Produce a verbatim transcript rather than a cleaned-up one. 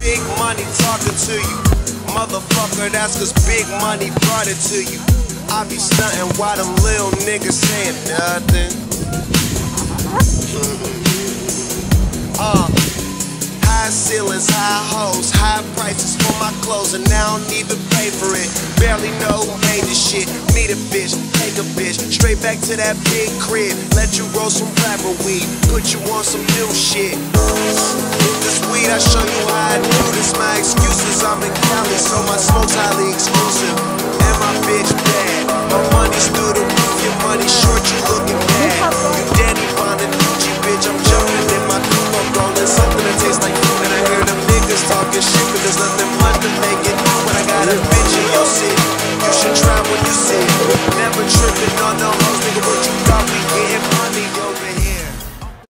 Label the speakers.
Speaker 1: big money talking to you. Motherfucker, that's cause big money brought it to you. I be stuntin' while them little niggas saying nothing. uh, High ceilings, high hoes, high prices for my clothes, and I don't even pay for it. Barely know who made this shit. Meet a bitch, take a bitch, straight back to that big crib. Let you roll some rapper weed, put you on some new shit. With this weed, I show you how I do this. My excuses, I'm in Cali, so my smoke's highly exclusive. And my bitch bad, my money's through the roof. Your money short, you looking bad. You Danny Bonaducci, bitch, I'm jumping in my coupe. I'm rolling something that tastes like food. And I hear them niggas talking shit, but there's nothing much.